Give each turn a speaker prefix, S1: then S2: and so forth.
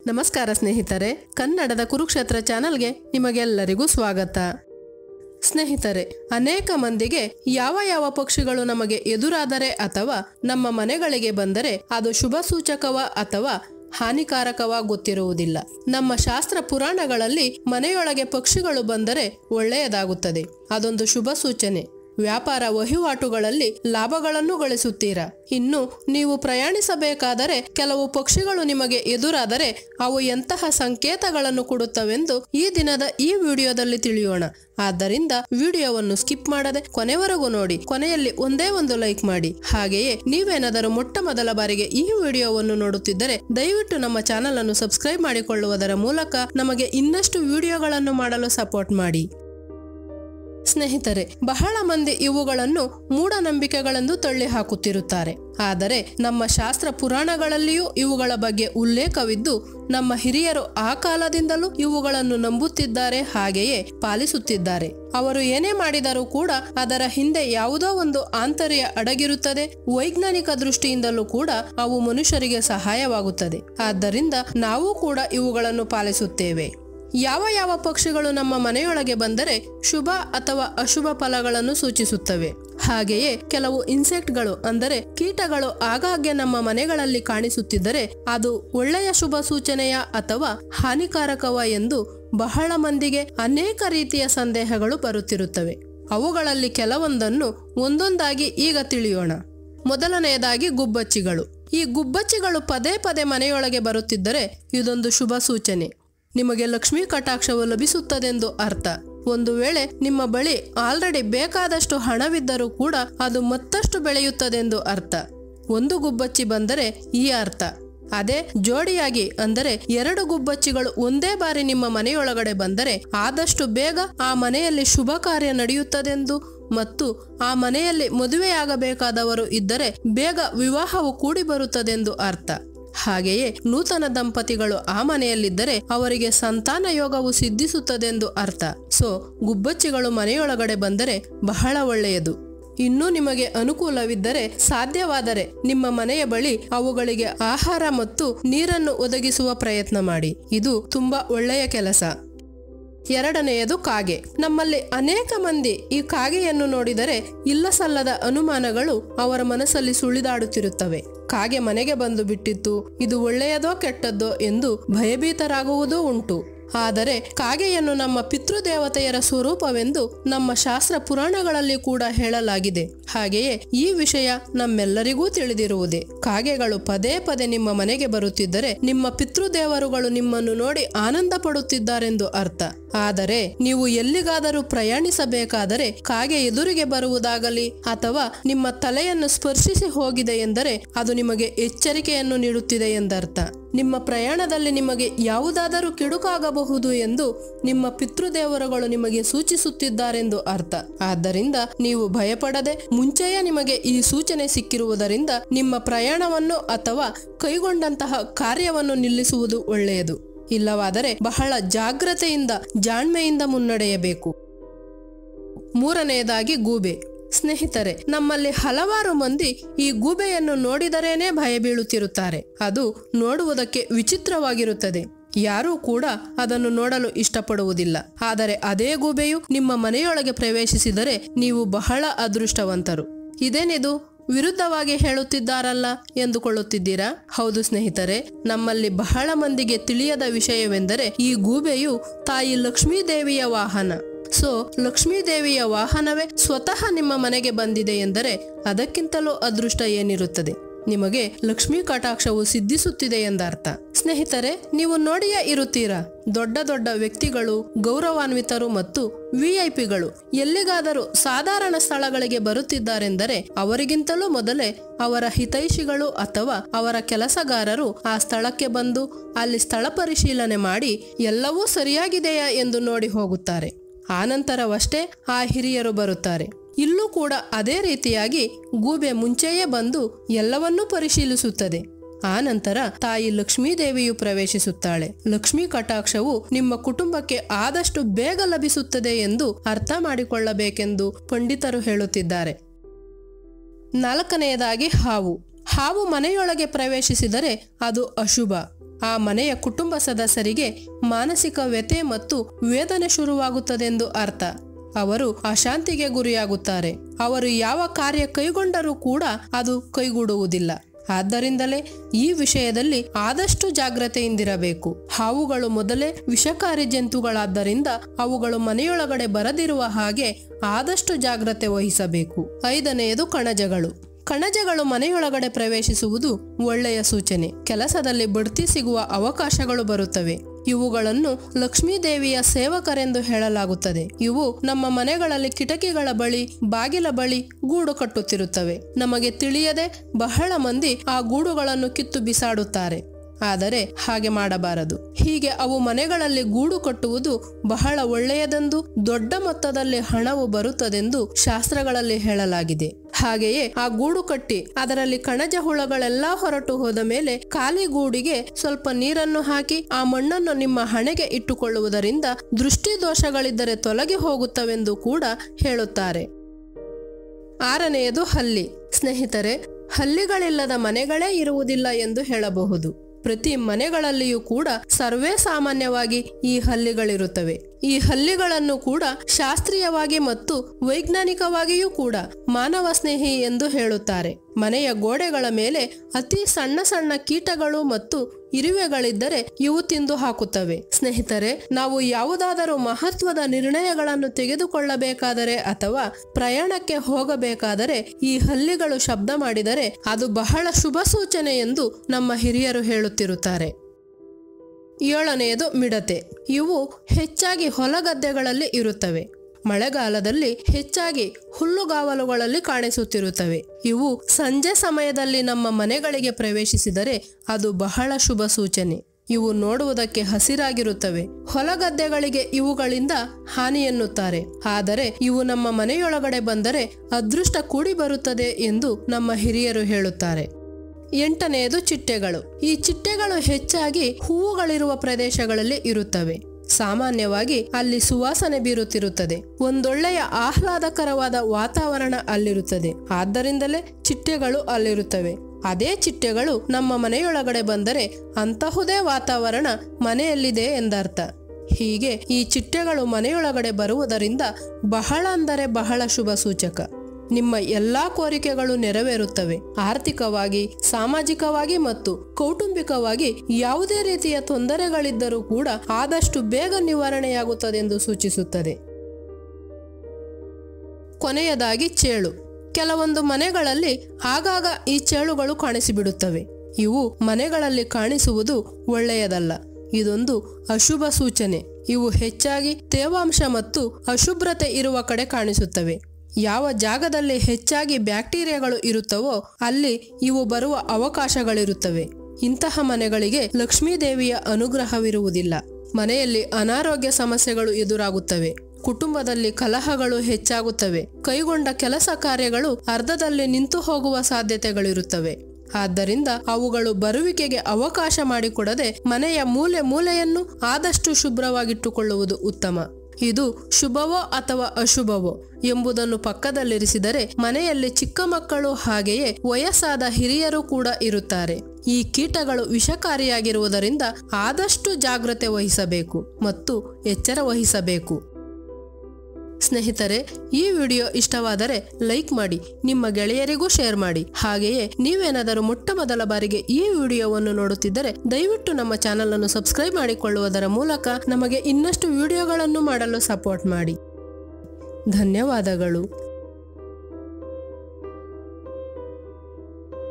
S1: ನಮಸ್ಕಾರ ಸ್ನೇಹಿತರೆ, ಕನ್ನಡದ ಕುರುಕ್ಷೇತ್ರ ಚಾನೆಲ್ಗೆ ನಿಮಗೆಲ್ಲರಿಗೂ ಸ್ವಾಗತ. ಸ್ನೇಹಿತರೆ, ಅನೇಕ ಮಂದಿಗೆ ಯಾವ ಪಕ್ಷಿಗಳು ನಮಗೆ ಎದುರಾದರೆ ಅಥವಾ ನಮ್ಮ ಮನೆಗಳಿಗೆ ಬಂದರೆ ಅದು ಶುಭ ಸೂಚಕವ ಅಥವಾ ಹಾನಿಕಾರಕವ ಗೊತ್ತಿರುವುದಿಲ್ಲ. ನಮ್ಮ ಶಾಸ್ತ್ರ ಪುರಾಣಗಳಲ್ಲಿ ಮನೆಯೊಳಗೆ ಪಕ್ಷಿಗಳು ಬಂದರೆ ಒಳ್ಳೆಯದಾಗುತ್ತದೆ, ಅದೊಂದು ಶುಭ ಸೂಚನೆ. ವ್ಯಾಪಾರ ವಹಿವಾಟುಗಳಲ್ಲಿ ಲಾಭಗಳನ್ನು ಗಳಿಸುತ್ತೀರಾ. ಇನ್ನು ನೀವು ಪ್ರಯಾಣಿಸಬೇಕಾದರೆ ಕೆಲವು ಪಕ್ಷಿಗಳು ನಿಮಗೆ ಎದುರಾದರೆ ಅವು ಎಂತಹ ಸಂಕೇತಗಳನ್ನು ಕೊಡುತ್ತವೆಂದು ಈ ದಿನದ ಈ ವಿಡಿಯೋದಲ್ಲಿ ತಿಳಿಯೋಣ. ಆದ್ದರಿಂದ ವಿಡಿಯೋವನ್ನು ಸ್ಕಿಪ್ ಮಾಡದೆ ಕೊನೆವರೆಗೂ ನೋಡಿ. ಕೊನೆಯಲ್ಲಿ ಒಂದೇ ಒಂದು ಲೈಕ್ ಮಾಡಿ. ಹಾಗೆಯೇ ನೀವೇನಾದರೂ ಮೊಟ್ಟ ಮೊದಲ ಬಾರಿಗೆ ಈ ವಿಡಿಯೋವನ್ನು ನೋಡುತ್ತಿದ್ದರೆ ದಯವಿಟ್ಟು ನಮ್ಮ ಚಾನೆಲ್ ಅನ್ನು ಸಬ್ಸ್ಕ್ರೈಬ್ ಮಾಡಿಕೊಳ್ಳುವುದರ ಮೂಲಕ ನಮಗೆ ಇನ್ನಷ್ಟು ವಿಡಿಯೋಗಳನ್ನು ಮಾಡಲು ಸಪೋರ್ಟ್ ಮಾಡಿ. ಸ್ನೇಹಿತರೆ, ಬಹಳ ಮಂದಿ ಇವುಗಳನ್ನು ಮೂಢನಂಬಿಕೆಗಳೆಂದು ತಳ್ಳಿ ಹಾಕುತ್ತಿರುತ್ತಾರೆ. ಆದರೆ ನಮ್ಮ ಶಾಸ್ತ್ರ ಪುರಾಣಗಳಲ್ಲಿಯೂ ಇವುಗಳ ಬಗ್ಗೆ ಉಲ್ಲೇಖವಿದ್ದು ನಮ್ಮ ಹಿರಿಯರು ಆ ಕಾಲದಿಂದಲೂ ಇವುಗಳನ್ನು ನಂಬುತ್ತಿದ್ದಾರೆ, ಹಾಗೆಯೇ ಪಾಲಿಸುತ್ತಿದ್ದಾರೆ. ಅವರು ಏನೇ ಮಾಡಿದರೂ ಕೂಡ ಅದರ ಹಿಂದೆ ಯಾವುದೋ ಒಂದು ಆಂತರ್ಯ ಅಡಗಿರುತ್ತದೆ. ವೈಜ್ಞಾನಿಕ ದೃಷ್ಟಿಯಿಂದಲೂ ಕೂಡ ಅವು ಮನುಷ್ಯರಿಗೆ ಸಹಾಯವಾಗುತ್ತದೆ. ಆದ್ದರಿಂದ ನಾವು ಕೂಡ ಇವುಗಳನ್ನು ಪಾಲಿಸುತ್ತೇವೆ. ಯಾವ ಪಕ್ಷಿಗಳು ನಮ್ಮ ಮನೆಯೊಳಗೆ ಬಂದರೆ ಶುಭ ಅಥವಾ ಅಶುಭ ಫಲಗಳನ್ನು ಸೂಚಿಸುತ್ತವೆ. ಹಾಗೆಯೇ ಕೆಲವು ಇನ್ಸೆಕ್ಟ್ಗಳು ಅಂದರೆ ಕೀಟಗಳು ಆಗಾಗ್ಗೆ ನಮ್ಮ ಮನೆಗಳಲ್ಲಿ ಕಾಣಿಸುತ್ತಿದ್ದರೆ ಅದು ಒಳ್ಳೆಯ ಶುಭ ಸೂಚನೆಯ ಅಥವಾ ಹಾನಿಕಾರಕವ ಎಂದು ಬಹಳ ಮಂದಿಗೆ ಅನೇಕ ರೀತಿಯ ಸಂದೇಹಗಳು ಬರುತ್ತಿರುತ್ತವೆ. ಅವುಗಳಲ್ಲಿ ಕೆಲವೊಂದನ್ನು ಒಂದೊಂದಾಗಿ ಈಗ ತಿಳಿಯೋಣ. ಮೊದಲನೆಯದಾಗಿ ಗುಬ್ಬಚ್ಚಿಗಳು. ಈ ಗುಬ್ಬಚ್ಚಿಗಳು ಪದೇ ಮನೆಯೊಳಗೆ ಬರುತ್ತಿದ್ದರೆ ಇದೊಂದು ಶುಭ ಸೂಚನೆ. ನಿಮಗೆ ಲಕ್ಷ್ಮೀ ಕಟಾಕ್ಷವು ಲಭಿಸುತ್ತದೆಂದು ಅರ್ಥ. ಒಂದು ವೇಳೆ ನಿಮ್ಮ ಬಳಿ ಆಲ್ರೆಡಿ ಬೇಕಾದಷ್ಟು ಹಣವಿದ್ದರೂ ಕೂಡ ಅದು ಮತ್ತಷ್ಟು ಬೆಳೆಯುತ್ತದೆಂದು ಅರ್ಥ. ಒಂದು ಗುಬ್ಬಚ್ಚಿ ಬಂದರೆ ಈ ಅರ್ಥ. ಅದೇ ಜೋಡಿಯಾಗಿ ಅಂದರೆ 2 ಗುಬ್ಬಚ್ಚಿಗಳು ಒಂದೇ ಬಾರಿ ನಿಮ್ಮ ಮನೆಯೊಳಗಡೆ ಬಂದರೆ ಆದಷ್ಟು ಬೇಗ ಆ ಮನೆಯಲ್ಲಿ ಶುಭ ಕಾರ್ಯ ನಡೆಯುತ್ತದೆಂದು ಮತ್ತು ಆ ಮನೆಯಲ್ಲಿ ಮದುವೆಯಾಗಬೇಕಾದವರು ಇದ್ದರೆ ಬೇಗ ವಿವಾಹವು ಕೂಡಿ ಬರುತ್ತದೆಂದು ಅರ್ಥ. ಹಾಗೆಯೇ ನೂತನ ದಂಪತಿಗಳು ಆ ಮನೆಯಲ್ಲಿದ್ದರೆ ಅವರಿಗೆ ಸಂತಾನ ಯೋಗವು ಸಿದ್ಧಿಸುತ್ತದೆಂದು ಅರ್ಥ. ಸೊ ಗುಬ್ಬಚ್ಚಿಗಳು ಮನೆಯೊಳಗಡೆ ಬಂದರೆ ಬಹಳ ಒಳ್ಳೆಯದು. ಇನ್ನೂ ನಿಮಗೆ ಅನುಕೂಲವಿದ್ದರೆ ಸಾಧ್ಯವಾದರೆ ನಿಮ್ಮ ಮನೆಯ ಬಳಿ ಅವುಗಳಿಗೆ ಆಹಾರ ಮತ್ತು ನೀರನ್ನು ಒದಗಿಸುವ ಪ್ರಯತ್ನ ಮಾಡಿ. ಇದು ತುಂಬಾ ಒಳ್ಳೆಯ ಕೆಲಸ. ಎರಡನೆಯದು ಕಾಗೆ. ನಮ್ಮಲ್ಲಿ ಅನೇಕ ಮಂದಿ ಈ ಕಾಗೆಯನ್ನು ನೋಡಿದರೆ ಇಲ್ಲಸಲ್ಲದ ಅನುಮಾನಗಳು ಅವರ ಮನಸ್ಸಲ್ಲಿ ಸುಳಿದಾಡುತ್ತಿರುತ್ತವೆ. ಕಾಗೆ ಮನೆಗೆ ಬಂದು ಬಿಟ್ಟಿತ್ತು, ಇದು ಒಳ್ಳೆಯದೋ ಕೆಟ್ಟದ್ದೋ ಎಂದು ಭಯಭೀತರಾಗುವುದೂ ಉಂಟು. ಆದರೆ ಕಾಗೆಯನ್ನು ನಮ್ಮ ಪಿತೃದೇವತೆಯರ ಸ್ವರೂಪವೆಂದು ನಮ್ಮ ಶಾಸ್ತ್ರ ಪುರಾಣಗಳಲ್ಲಿ ಕೂಡ ಹೇಳಲಾಗಿದೆ. ಹಾಗೆಯೇ ಈ ವಿಷಯ ನಮ್ಮೆಲ್ಲರಿಗೂ ತಿಳಿದಿರುವುದೇ. ಕಾಗೆಗಳು ಪದೇ ನಿಮ್ಮ ಮನೆಗೆ ಬರುತ್ತಿದ್ದರೆ ನಿಮ್ಮ ಪಿತೃದೇವರುಗಳು ನಿಮ್ಮನ್ನು ನೋಡಿ ಆನಂದ ಪಡುತ್ತಿದ್ದಾರೆಂದು ಅರ್ಥ. ಆದರೆ ನೀವು ಎಲ್ಲಿಗಾದರೂ ಪ್ರಯಾಣಿಸಬೇಕಾದರೆ ಕಾಗೆ ಎದುರಿಗೆ ಬರುವುದಾಗಲಿ ಅಥವಾ ನಿಮ್ಮ ತಲೆಯನ್ನು ಸ್ಪರ್ಶಿಸಿ ಹೋಗಿದೆ ಎಂದರೆ ಅದು ನಿಮಗೆ ಎಚ್ಚರಿಕೆಯನ್ನು ನೀಡುತ್ತಿದೆ ಎಂದರ್ಥ. ನಿಮ್ಮ ಪ್ರಯಾಣದಲ್ಲಿ ನಿಮಗೆ ಯಾವುದಾದರೂ ಕೆಡುಕಾಗಬಹುದು ಎಂದು ನಿಮ್ಮ ಪಿತೃದೇವರುಗಳು ನಿಮಗೆ ಸೂಚಿಸುತ್ತಿದ್ದಾರೆಂದು ಅರ್ಥ. ಆದ್ದರಿಂದ ನೀವು ಭಯಪಡದೆ ಮುಂಚೆಯೇ ನಿಮಗೆ ಈ ಸೂಚನೆ ಸಿಕ್ಕಿರುವುದರಿಂದ ನಿಮ್ಮ ಪ್ರಯಾಣವನ್ನು ಅಥವಾ ಕೈಗೊಂಡಂತಹ ಕಾರ್ಯವನ್ನು ನಿಲ್ಲಿಸುವುದು ಒಳ್ಳೆಯದು. ಇಲ್ಲವಾದರೆ ಬಹಳ ಜಾಗ್ರತೆಯಿಂದ ಜಾಣ್ಮೆಯಿಂದ ಮುನ್ನಡೆಯಬೇಕು. ಮೂರನೆಯದಾಗಿ ಗೂಬೆ. ಸ್ನೇಹಿತರೆ, ನಮ್ಮಲ್ಲಿ ಹಲವಾರು ಮಂದಿ ಈ ಗೂಬೆಯನ್ನು ನೋಡಿದರೇನೆ ಭಯ ಬೀಳುತ್ತಿರುತ್ತಾರೆ. ಅದು ನೋಡುವುದಕ್ಕೆ ವಿಚಿತ್ರವಾಗಿರುತ್ತದೆ. ಯಾರೂ ಕೂಡ ಅದನ್ನು ನೋಡಲು ಇಷ್ಟಪಡುವುದಿಲ್ಲ. ಆದರೆ ಅದೇ ಗೂಬೆಯು ನಿಮ್ಮ ಮನೆಯೊಳಗೆ ಪ್ರವೇಶಿಸಿದರೆ ನೀವು ಬಹಳ ಅದೃಷ್ಟವಂತರು. ಇದೇನಿದು ವಿರುದ್ಧವಾಗಿ ಹೇಳುತ್ತಿದ್ದಾರಲ್ಲ ಎಂದುಕೊಳ್ಳುತ್ತಿದ್ದೀರಾ? ಹೌದು ಸ್ನೇಹಿತರೆ, ನಮ್ಮಲ್ಲಿ ಬಹಳ ಮಂದಿಗೆ ತಿಳಿಯದ ವಿಷಯವೆಂದರೆ ಈ ಗೂಬೆಯು ತಾಯಿ ಲಕ್ಷ್ಮೀ ದೇವಿಯ ವಾಹನ. ಸೊ ಲಕ್ಷ್ಮೀ ದೇವಿಯ ವಾಹನವೇ ಸ್ವತಃ ನಿಮ್ಮ ಮನೆಗೆ ಬಂದಿದೆ ಎಂದರೆ ಅದಕ್ಕಿಂತಲೂ ಅದೃಷ್ಟ ಏನಿರುತ್ತದೆ? ನಿಮಗೆ ಲಕ್ಷ್ಮೀ ಕಟಾಕ್ಷವು ಸಿದ್ಧಿಸುತ್ತಿದೆ ಎಂದರ್ಥ. ಸ್ನೇಹಿತರೆ, ನೀವು ನೋಡಿಯೇ ಇರುತ್ತೀರಾ, ದೊಡ್ಡ ವ್ಯಕ್ತಿಗಳು, ಗೌರವಾನ್ವಿತರು ಮತ್ತು ವಿಐಪಿಗಳು ಎಲ್ಲಿಗಾದರೂ ಸಾಧಾರಣ ಸ್ಥಳಗಳಿಗೆ ಬರುತ್ತಿದ್ದಾರೆಂದರೆ ಅವರಿಗಿಂತಲೂ ಮೊದಲೇ ಅವರ ಹಿತೈಷಿಗಳು ಅಥವಾ ಅವರ ಕೆಲಸಗಾರರು ಆ ಸ್ಥಳಕ್ಕೆ ಬಂದು ಅಲ್ಲಿ ಸ್ಥಳ ಪರಿಶೀಲನೆ ಮಾಡಿ ಎಲ್ಲವೂ ಸರಿಯಾಗಿದೆಯಾ ಎಂದು ನೋಡಿ ಹೋಗುತ್ತಾರೆ. ಆನಂತರವಷ್ಟೇ ಆ ಹಿರಿಯರು ಬರುತ್ತಾರೆ. ಇಲ್ಲೂ ಕೂಡ ಅದೇ ರೀತಿಯಾಗಿ ಗೂಬೆ ಮುಂಚೆಯೇ ಬಂದು ಎಲ್ಲವನ್ನೂ ಪರಿಶೀಲಿಸುತ್ತದೆ. ಆ ನಂತರ ತಾಯಿ ಲಕ್ಷ್ಮೀ ದೇವಿಯು ಪ್ರವೇಶಿಸುತ್ತಾಳೆ. ಲಕ್ಷ್ಮೀ ಕಟಾಕ್ಷವು ನಿಮ್ಮ ಕುಟುಂಬಕ್ಕೆ ಆದಷ್ಟು ಬೇಗ ಲಭಿಸುತ್ತದೆ ಎಂದು ಅರ್ಥ ಮಾಡಿಕೊಳ್ಳಬೇಕೆಂದು ಪಂಡಿತರು ಹೇಳುತ್ತಿದ್ದಾರೆ. ನಾಲ್ಕನೆಯದಾಗಿ ಹಾವು. ಹಾವು ಮನೆಯೊಳಗೆ ಪ್ರವೇಶಿಸಿದರೆ ಅದು ಅಶುಭ. ಆ ಮನೆಯ ಕುಟುಂಬ ಸದಸ್ಯರಿಗೆ ಮಾನಸಿಕ ವ್ಯಥೆ ಮತ್ತು ವೇದನೆ ಶುರುವಾಗುತ್ತದೆಂದು ಅರ್ಥ. ಅವರು ಅಶಾಂತಿಗೆ ಗುರಿಯಾಗುತ್ತಾರೆ. ಅವರು ಯಾವ ಕಾರ್ಯ ಕೈಗೊಂಡರೂ ಕೂಡ ಅದು ಕೈಗೂಡುವುದಿಲ್ಲ. ಆದ್ದರಿಂದಲೇ ಈ ವಿಷಯದಲ್ಲಿ ಆದಷ್ಟು ಜಾಗ್ರತೆಯಿಂದಿರಬೇಕು. ಹಾವುಗಳು ಮೊದಲೇ ವಿಷಕಾರಿ ಜಂತುಗಳಾದ್ದರಿಂದ ಅವುಗಳು ಮನೆಯೊಳಗಡೆ ಬರದಿರುವ ಹಾಗೆ ಆದಷ್ಟು ಜಾಗ್ರತೆ ವಹಿಸಬೇಕು. 5ನೇಯದು ಕಣಜಗಳು. ಕಣಜಗಳು ಮನೆಯೊಳಗಡೆ ಪ್ರವೇಶಿಸುವುದು ಒಳ್ಳೆಯ ಸೂಚನೆ. ಕೆಲಸದಲ್ಲಿ ಬಡ್ತಿ ಸಿಗುವ ಅವಕಾಶಗಳು ಬರುತ್ತವೆ. ಇವುಗಳನ್ನು ಲಕ್ಷ್ಮೀದೇವಿಯ ಸೇವಕರೆಂದು ಹೇಳಲಾಗುತ್ತದೆ. ಇವು ನಮ್ಮ ಮನೆಗಳಲ್ಲಿ ಕಿಟಕಿಗಳ ಬಳಿ, ಬಾಗಿಲ ಬಳಿ ಗೂಡು ಕಟ್ಟುತ್ತಿರುತ್ತವೆ. ನಮಗೆ ತಿಳಿಯದೆ ಬಹಳ ಮಂದಿ ಆ ಗೂಡುಗಳನ್ನು ಕಿತ್ತು ಬಿಸಾಡುತ್ತಾರೆ. ಆದರೆ ಹಾಗೆ ಮಾಡಬಾರದು. ಹೀಗೆ ಅವು ಮನೆಗಳಲ್ಲಿ ಗೂಡು ಕಟ್ಟುವುದು ಬಹಳ ಒಳ್ಳೆಯದೆಂದು, ದೊಡ್ಡ ಮೊತ್ತದಲ್ಲಿ ಹಣವು ಬರುತ್ತದೆಂದು ಶಾಸ್ತ್ರಗಳಲ್ಲಿ ಹೇಳಲಾಗಿದೆ. ಹಾಗೆಯೇ ಆ ಗೂಡು ಕಟ್ಟಿ ಅದರಲ್ಲಿ ಕಣಜ ಹುಳಗಳೆಲ್ಲ ಹೊರಟು ಹೋದ ಮೇಲೆ ಖಾಲಿ ಗೂಡಿಗೆ ಸ್ವಲ್ಪ ನೀರನ್ನು ಹಾಕಿ ಆ ಮಣ್ಣನ್ನು ನಿಮ್ಮ ಹಣೆಗೆ ಇಟ್ಟುಕೊಳ್ಳುವುದರಿಂದ ದೃಷ್ಟಿ ದೋಷಗಳಿದ್ದರೆ ತೊಲಗಿ ಹೋಗುತ್ತವೆಂದು ಕೂಡ ಹೇಳುತ್ತಾರೆ. 6ನೇಯದು ಹಲ್ಲಿ. ಸ್ನೇಹಿತರೆ, ಹಲ್ಲಿಗಳಿಲ್ಲದ ಮನೆಗಳೇ ಇರುವುದಿಲ್ಲ ಎಂದು ಹೇಳಬಹುದು. ಪ್ರತಿ ಮನೆಗಳಲ್ಲಿಯೂ ಕೂಡ ಸರ್ವೇ ಸಾಮಾನ್ಯವಾಗಿ ಈ ಹಲ್ಲಿಗಳಿರುತ್ತವೆ. ಈ ಹಲ್ಲಿಗಳನ್ನು ಕೂಡ ಶಾಸ್ತ್ರೀಯವಾಗಿ ಮತ್ತು ವೈಜ್ಞಾನಿಕವಾಗಿಯೂ ಕೂಡ ಮಾನವ ಸ್ನೇಹಿ ಎಂದು ಹೇಳುತ್ತಾರೆ. ಮನೆಯ ಗೋಡೆಗಳ ಮೇಲೆ ಅತಿ ಸಣ್ಣ ಸಣ್ಣ ಕೀಟಗಳು ಮತ್ತು ಇರುವೆಗಳಿದ್ದರೆ ಇವು ತಿಂದು ಹಾಕುತ್ತವೆ. ಸ್ನೇಹಿತರೆ, ನಾವು ಯಾವುದಾದರೂ ಮಹತ್ವದ ನಿರ್ಣಯಗಳನ್ನು ತೆಗೆದುಕೊಳ್ಳಬೇಕಾದರೆ ಅಥವಾ ಪ್ರಯಾಣಕ್ಕೆ ಹೋಗಬೇಕಾದರೆ ಈ ಹಲ್ಲಿಗಳು ಶಬ್ದ ಮಾಡಿದರೆ ಅದು ಬಹಳ ಶುಭ ಸೂಚನೆ ಎಂದು ನಮ್ಮ ಹಿರಿಯರು ಹೇಳುತ್ತಿರುತ್ತಾರೆ. 7ನೇಯದು ಮಿಡತೆ. ಇವು ಹೆಚ್ಚಾಗಿ ಹೊಲಗದ್ದೆಗಳಲ್ಲಿ ಇರುತ್ತವೆ. ಮಳೆಗಾಲದಲ್ಲಿ ಹೆಚ್ಚಾಗಿ ಹುಲ್ಲುಗಾವಲುಗಳಲ್ಲಿ ಕಾಣಿಸುತ್ತಿರುತ್ತವೆ. ಇವು ಸಂಜೆ ಸಮಯದಲ್ಲಿ ನಮ್ಮ ಮನೆಗಳಿಗೆ ಪ್ರವೇಶಿಸಿದರೆ ಅದು ಬಹಳ ಶುಭ ಸೂಚನೆ. ಇವು ನೋಡುವುದಕ್ಕೆ ಹಸಿರಾಗಿರುತ್ತವೆ. ಹೊಲಗದ್ದೆಗಳಿಗೆ ಇವುಗಳಿಂದ ಹಾನಿ ಎನ್ನುತ್ತಾರೆ. ಆದರೆ ಇವು ನಮ್ಮ ಮನೆಯೊಳಗಡೆ ಬಂದರೆ ಅದೃಷ್ಟ ಕೂಡಿ ಬರುತ್ತದೆ ಎಂದು ನಮ್ಮ ಹಿರಿಯರು ಹೇಳುತ್ತಾರೆ. 8ನೇಯದು ಚಿಟ್ಟೆಗಳು. ಈ ಚಿಟ್ಟೆಗಳು ಹೆಚ್ಚಾಗಿ ಹೂವುಗಳಿರುವ ಪ್ರದೇಶಗಳಲ್ಲಿ ಇರುತ್ತವೆ. ಸಾಮಾನ್ಯವಾಗಿ ಅಲ್ಲಿ ಸುವಾಸನೆ ಬೀರುತ್ತಿರುತ್ತದೆ. ಒಂದೊಳ್ಳೆಯ ಆಹ್ಲಾದಕರವಾದ ವಾತಾವರಣ ಅಲ್ಲಿರುತ್ತದೆ. ಆದ್ದರಿಂದಲೇ ಚಿಟ್ಟೆಗಳು ಅಲ್ಲಿರುತ್ತವೆ. ಅದೇ ಚಿಟ್ಟೆಗಳು ನಮ್ಮ ಮನೆಯೊಳಗಡೆ ಬಂದರೆ ಅಂತಹುದೇ ವಾತಾವರಣ ಮನೆಯಲ್ಲಿದೆ ಎಂದರ್ಥ. ಹೀಗೆ ಈ ಚಿಟ್ಟೆಗಳು ಮನೆಯೊಳಗಡೆ ಬರುವುದರಿಂದ ಬಹಳ ಅಂದರೆ ಬಹಳ ಶುಭ ಸೂಚಕ. ನಿಮ್ಮ ಎಲ್ಲಾ ಕೋರಿಕೆಗಳು ನೆರವೇರುತ್ತವೆ. ಆರ್ಥಿಕವಾಗಿ, ಸಾಮಾಜಿಕವಾಗಿ ಮತ್ತು ಕೌಟುಂಬಿಕವಾಗಿ ಯಾವುದೇ ರೀತಿಯ ತೊಂದರೆಗಳಿದ್ದರೂ ಕೂಡ ಆದಷ್ಟು ಬೇಗ ನಿವಾರಣೆಯಾಗುತ್ತದೆಂದು ಸೂಚಿಸುತ್ತದೆ. ಕೊನೆಯದಾಗಿ ಚೇಳು. ಕೆಲವೊಂದು ಮನೆಗಳಲ್ಲಿ ಆಗಾಗ ಈ ಚೇಳುಗಳು ಕಾಣಿಸಿಬಿಡುತ್ತವೆ. ಇವು ಮನೆಗಳಲ್ಲಿ ಕಾಣಿಸುವುದು ಒಳ್ಳೆಯದಲ್ಲ. ಇದೊಂದು ಅಶುಭ ಸೂಚನೆ. ಇವು ಹೆಚ್ಚಾಗಿ ತೇವಾಂಶ ಮತ್ತು ಅಶುಭ್ರತೆ ಇರುವ ಕಡೆ ಕಾಣಿಸುತ್ತವೆ. ಯಾವ ಜಾಗದಲ್ಲಿ ಹೆಚ್ಚಾಗಿ ಬ್ಯಾಕ್ಟೀರಿಯಾಗಳು ಇರುತ್ತವೋ ಅಲ್ಲಿ ಇವು ಬರುವ ಅವಕಾಶಗಳಿರುತ್ತವೆ. ಇಂತಹ ಮನೆಗಳಿಗೆ ಲಕ್ಷ್ಮೀದೇವಿಯ ಅನುಗ್ರಹವಿರುವುದಿಲ್ಲ. ಮನೆಯಲ್ಲಿ ಅನಾರೋಗ್ಯ ಸಮಸ್ಯೆಗಳು ಎದುರಾಗುತ್ತವೆ. ಕುಟುಂಬದಲ್ಲಿ ಕಲಹಗಳು ಹೆಚ್ಚಾಗುತ್ತವೆ. ಕೈಗೊಂಡ ಕೆಲಸ ಕಾರ್ಯಗಳು ಅರ್ಧದಲ್ಲಿ ನಿಂತು ಹೋಗುವ ಸಾಧ್ಯತೆಗಳಿರುತ್ತವೆ. ಆದ್ದರಿಂದ ಅವುಗಳು ಬರುವಿಕೆಗೆ ಅವಕಾಶ ಮಾಡಿಕೊಡದೆ ಮನೆಯ ಮೂಲೆ ಮೂಲೆಯನ್ನು ಆದಷ್ಟು ಶುಭ್ರವಾಗಿಟ್ಟುಕೊಳ್ಳುವುದು ಉತ್ತಮ. ಇದು ಶುಭವೋ ಅಥವಾ ಅಶುಭವೋ ಎಂಬುದನ್ನು ಪಕ್ಕದಲ್ಲಿರಿಸಿದರೆ ಮನೆಯಲ್ಲಿ ಚಿಕ್ಕ ಮಕ್ಕಳು ಹಾಗೆಯೇ ವಯಸ್ಸಾದ ಹಿರಿಯರು ಕೂಡ ಇರುತ್ತಾರೆ. ಈ ಕೀಟಗಳು ವಿಷಕಾರಿಯಾಗಿರುವುದರಿಂದ ಆದಷ್ಟು ಜಾಗ್ರತೆ ವಹಿಸಬೇಕು ಮತ್ತು ಎಚ್ಚರ ವಹಿಸಬೇಕು. ಸ್ನೇಹಿತರೆ, ಈ ವಿಡಿಯೋ ಇಷ್ಟವಾದರೆ ಲೈಕ್ ಮಾಡಿ, ನಿಮ್ಮ ಗೆಳೆಯರಿಗೂ ಶೇರ್ ಮಾಡಿ. ಹಾಗೆಯೇ ನೀವೇನಾದರೂ ಮೊಟ್ಟ ಮೊದಲ ಬಾರಿಗೆ ಈ ವಿಡಿಯೋವನ್ನು ನೋಡುತ್ತಿದ್ದರೆ ದಯವಿಟ್ಟು ನಮ್ಮ ಚಾನೆಲ್ ಅನ್ನು ಸಬ್ಸ್ಕ್ರೈಬ್ ಮಾಡಿಕೊಳ್ಳುವುದರ ಮೂಲಕ ನಮಗೆ ಇನ್ನಷ್ಟು ವಿಡಿಯೋಗಳನ್ನು ಮಾಡಲು ಸಪೋರ್ಟ್ ಮಾಡಿ. ಧನ್ಯವಾದಗಳು.